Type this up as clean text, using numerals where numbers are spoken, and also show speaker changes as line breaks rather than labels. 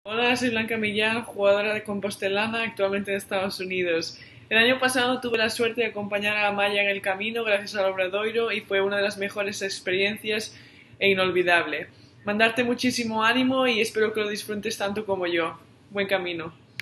Hola, soy Blanca Millán, jugadora de Compostelana, actualmente en Estados Unidos. El año pasado tuve la suerte de acompañar a Maya en el camino gracias al Obradoiro y fue una de las mejores experiencias e inolvidable. Mandarte muchísimo ánimo y espero que lo disfrutes tanto como yo. Buen camino.